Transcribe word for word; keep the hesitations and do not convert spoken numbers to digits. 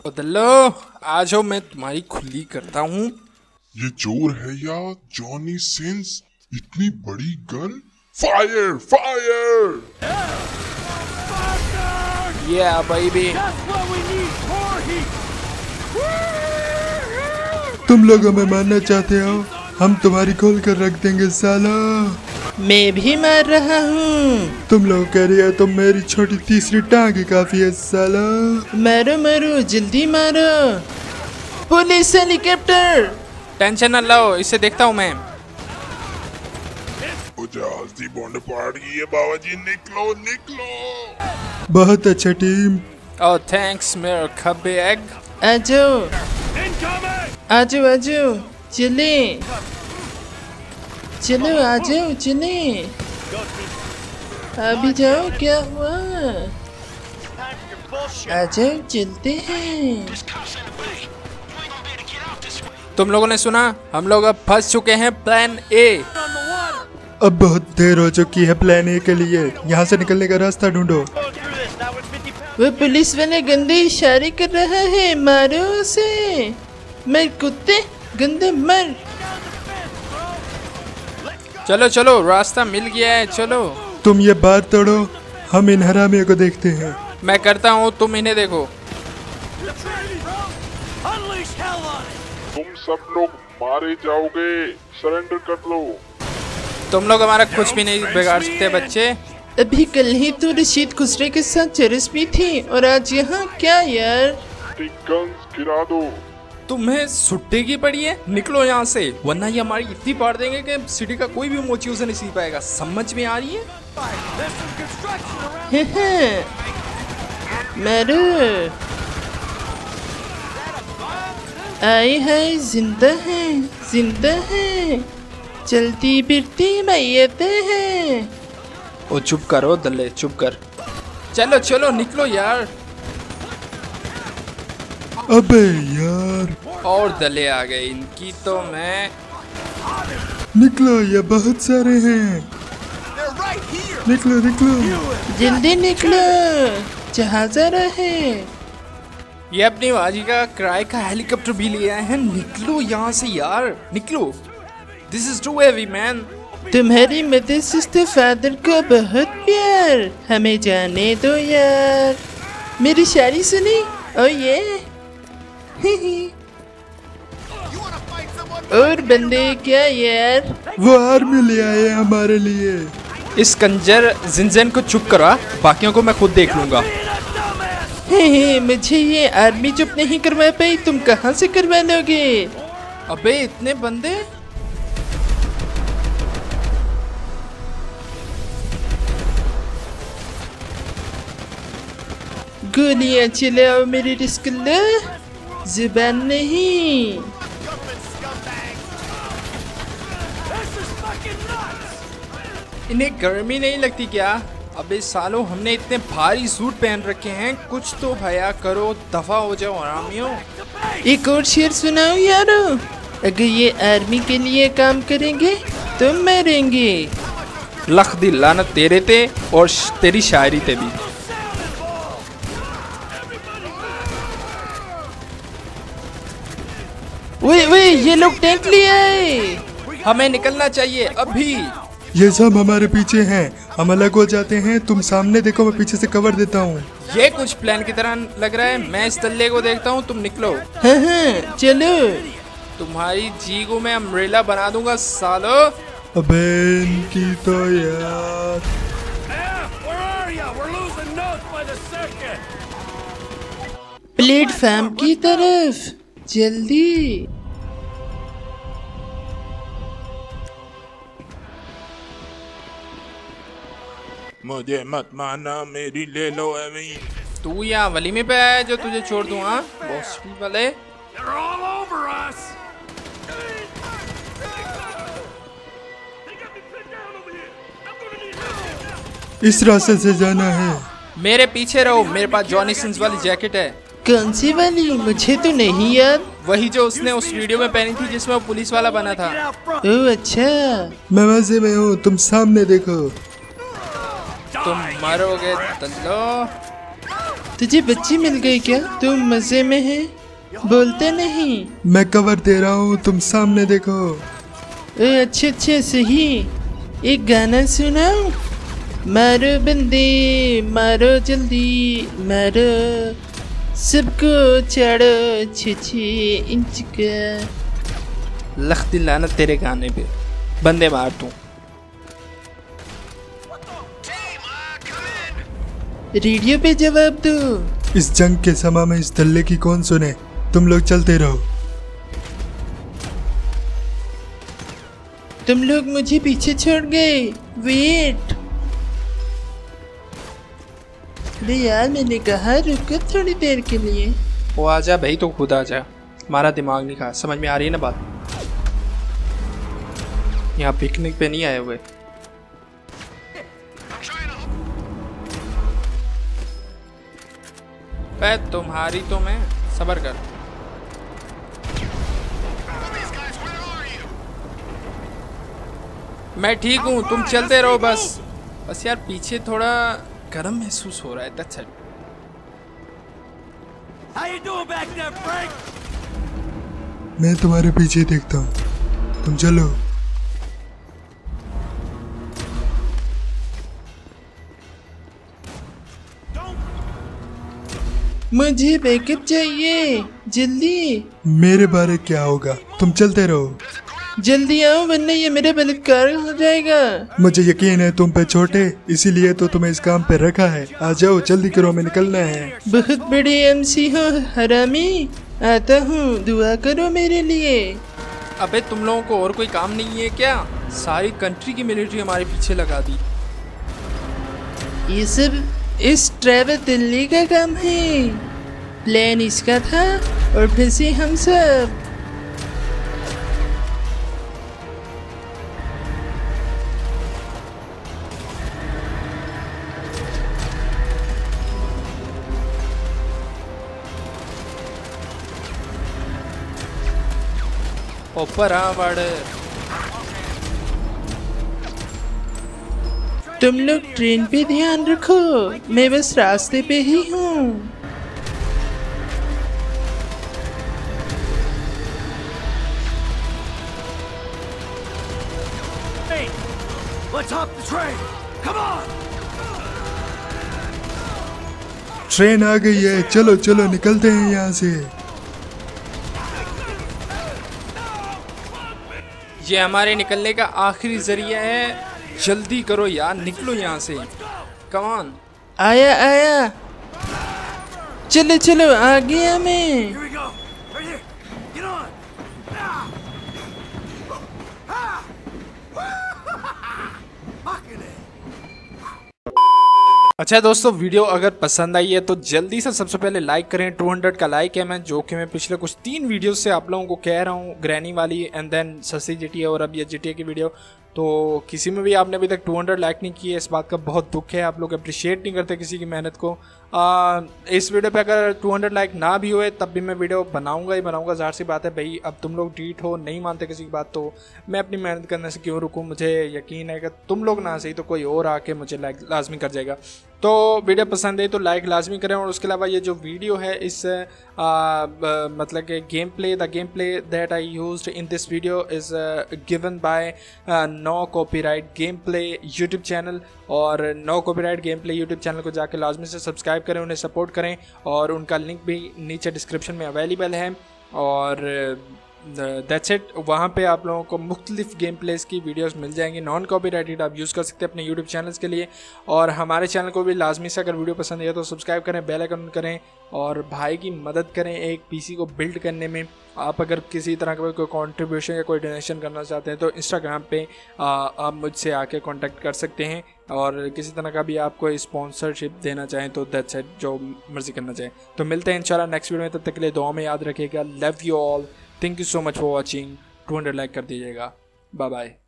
दल्लो आ जाओ, मैं तुम्हारी खुली करता हूँ। ये चोर है या जॉनी सिंस? इतनी बड़ी gun! Fire fire! Yeah baby। तुम लोग हमें मारना चाहते हो? हम तुम्हारी खोल कर रख देंगे साला। मैं भी मार रहा हूँ। तुम लोग कह रही हो तो मेरी छोटी तीसरी टांग ही काफी है साला। मारो मारो जल्दी मारो। Police helicopter. टेंशन न लो, इसे देखता हूँ मैं। जहाजी बॉन्ड पार्ट की है बाबा जी, निकलो निकलो। बहुत अच्छा टीम। ओह थैंक्स मेरा खब्बे एग। आ जाओ आ जाओ आ जाओ, चले चलो आ जाओ चले। अभी जाओ, क्या हुआ? आ जाओ चलते हैं। तुम लोगों ने सुना? हम लोग अब फंस चुके हैं प्लान ए। अब बहुत देर हो चुकी है प्लान ए के लिए। यहाँ से निकलने का रास्ता ढूंढो। वो पुलिस वाले गंदे इशारे कर रहा है, मारो उसे। मर कुत्ते, गंदे मर। चलो चलो, रास्ता मिल गया है, चलो। तुम ये बार तोड़ो, हम इन हरामियों को देखते हैं। मैं करता हूँ, तुम इन्हें देखो। तुम सब लोग मारे जाओगे, सरेंडर कर लो। तुम लोग हमारा कुछ भी नहीं बिगाड़ सकते बच्चे। अभी कल ही तो रशीद खुसरे के साथ चरस भी थी, और आज यहाँ क्या यार? गन्स गिरा दो। तुम्हें सुट्टे की पड़ी है, निकलो यहाँ से, वरना ये हमारी इतनी पाड़ देंगे कि सिटी का कोई भी मोची उसे नहीं सी पाएगा। समझ में आ रही है? मारो। आए हाय, जिंदा है जिंदा है, चलती फिरती मैयतें हैं। ओ चुप करो दल्ले, चुप कर। चलो चलो निकलो यार। अबे यार, और दले आ गए, इनकी तो मैं। निकलो, ये बहुत सारे हैं। निकलो निकलो जल्दी निकलो, जहाँ जा रहे हैं। ये अपनी बाजी का किराए का हेलीकॉप्टर भी ले आए हैं। निकलो यहाँ से यार, निकलो। This is too heavy man. तुम्हारी मदर सिस्टर फादर को बहुत प्यार, हमें जाने दो यार। मेरी शायरी सुनी? ओ ये और बंदे क्या यार? वो आर्मी ले आए हमारे लिए। इस कंजर जिनजन को चुप करा, बाकियों को मैं खुद देख लूंगा। हे हे, मुझे ये आर्मी चुप नहीं करवा पाई, तुम कहाँ से करवा लोगे? अबे इतने बंदे। गोलियां चलाओ मेरे रिस्क लो, जुबान नहीं। इन्हें गर्मी नहीं लगती क्या? अबे सालों, हमने इतने भारी सूट पहन रखे हैं, कुछ तो हया करो, दफा हो जाओ हरामियों। एक और शेर सुनाओ यारो। अगर ये आर्मी के लिए काम करेंगे तो मरेंगे। लख दी लानत तेरे ते और तेरी शायरी ते भी। वे वे ये लोग टैंक ले आए। हमें निकलना चाहिए अभी। ये सब हमारे पीछे हैं, हम अलग हो जाते हैं। तुम सामने देखो, मैं पीछे से कवर देता हूँ। ये कुछ प्लान की तरह लग रहा है। मैं इस तल्ले को देखता हूँ, तुम निकलो। हाँ हाँ चलो। तुम्हारी जीगो में अम्ब्रेला बना दूंगा सालो। अबे इनकी तो यार। प्लेटफॉर्म की तरफ जल्दी। मुझे मत माना, मेरी ले लो अभी। तू यहाँ वलीमे पे आया जो तुझे छोड़ दूँ? हाँ बॉस वाले। इस रास्ते से जाना है। मेरे पीछे रहो, मेरे पास जॉनी सिंस वाली जैकेट है। कौन सी वाली? मुझे तो नहीं याद। वही जो उसने उस वीडियो में पहनी थी जिसमें वो पुलिस वाला बना था। ओह अच्छा। मैं मजे में हूँ, तुम सामने देखो। तुम मरोगे दल्लो। तुझे बच्ची मिल गई क्या? तुम मजे में है, बोलते नहीं। मैं कवर दे रहा हूँ, तुम सामने देखो। ए, अच्छे अच्छे सही। एक गाना सुनाओ। मारो बंदे मारो जल्दी मारो, सबको चाड़ो छे छे इंच का। लख्ती लानत तेरे गाने पे, बंदे मार तू। रेडियो पे जवाब दो। इस जंग के समय में इस दल्ले की कौन सुने, तुम लोग चलते रहो। तुम लोग मुझे पीछे छोड़ गए, वेट। अरे यार मैंने कहा रुको थोड़ी देर के लिए। वो आजा भाई, तो खुद आजा, हमारा दिमाग नहीं खा। समझ में आ रही है ना बात? यहाँ पिकनिक पे नहीं आए हुए। पे तुम्हारी तो मैं सबर कर। मैं ठीक हूँ, तुम चलते रहो बस। बस यार पीछे थोड़ा गर्म महसूस हो रहा है। That's it. मैं तुम्हारे पीछे देखता हूँ, तुम चलो। मुझे बैकअप चाहिए जल्दी। मेरे बारे क्या होगा, तुम चलते रहो। जल्दी आओ वरना ये मेरा बलात्कार हो जाएगा। मुझे यकीन है तुम पे छोटे, इसीलिए तो तुम्हें इस काम पे रखा है। आ जाओ जल्दी करो, हमें निकलना है। बहुत बड़े एमसी हो हरामी। आता हूँ, दुआ करो मेरे लिए। अबे तुम लोगों को और कोई काम नहीं है क्या? सारी कंट्री की मिलिट्री हमारे पीछे लगा दी। ये सब इस ट्रैवल दिल्ली का काम है। प्लान इसका था और फिर से हम सब। ऊपर आ बढ़। तुम लोग ट्रेन पे ध्यान रखो, मैं बस रास्ते पे ही हूँ। ट्रेन आ गई है, चलो चलो निकलते हैं यहाँ से। ये हमारे निकलने का आखिरी जरिया है। जल्दी करो यार, निकलो यहाँ से। Come on. आया आया, चलो चलो आ गया मैं। अच्छा दोस्तों, वीडियो अगर पसंद आई है तो जल्दी से सबसे पहले लाइक करें। दो सौ का लाइक है मैं, जो कि मैं पिछले कुछ तीन वीडियो से आप लोगों को कह रहा हूँ। ग्रैनी वाली एंड देन सस्ती जीटीए और अब ये जीटीए की वीडियो। तो किसी में भी आपने अभी तक दो सौ लाइक नहीं किए, इस बात का बहुत दुख है। आप लोग अप्रिशिएट नहीं करते किसी की मेहनत को। आ, इस वीडियो पे अगर दो सौ लाइक ना भी हुए तब भी मैं वीडियो बनाऊंगा ही बनाऊंगा। ज़ाहिर सी बात है भाई, अब तुम लोग डीट हो, नहीं मानते किसी की बात, तो मैं अपनी मेहनत करने से क्यों रुकूँ? मुझे यकीन है कि तुम लोग ना सही तो कोई और आके मुझे लाइक लाजमी कर जाएगा। तो वीडियो पसंद है तो लाइक लाजमी करें। और उसके अलावा ये जो वीडियो है इस आ, ब, मतलब कि game play the game play that I used in this video is given by no copyright game play YouTube channel. और no copyright game play YouTube channel को जाके लाजमी से सब्सक्राइब करें, उन्हें सपोर्ट करें। और उनका लिंक भी नीचे डिस्क्रिप्शन में अवेलेबल है। और दैट्स इट। वहाँ पे आप लोगों को मुख्तलिफ गेम प्लेस की वीडियोस मिल जाएंगी, नॉन कॉपीराइटेड, आप यूज़ कर सकते हैं अपने यूट्यूब चैनल्स के लिए। और हमारे चैनल को भी लाजमी से अगर वीडियो पसंद है तो सब्सक्राइब करें, बेल आइकन करें और भाई की मदद करें एक पीसी को बिल्ड करने में। आप अगर किसी तरह का कोई कंट्रीब्यूशन या कोई डोनेशन करना चाहते हैं तो इंस्टाग्राम पे आ, आप मुझसे आके कांटेक्ट कर सकते हैं। और किसी तरह का भी आप कोई स्पॉन्सरशिप देना चाहें तो दैट्स इट, जो मर्जी करना चाहें। तो मिलते हैं इंशाल्लाह नेक्स्ट वीडियो में, तब तक के लिए दुआ में याद रखिएगा। Love you all, thank you so much for watching. दो सौ लाइक कर दीजिएगा। Bye bye.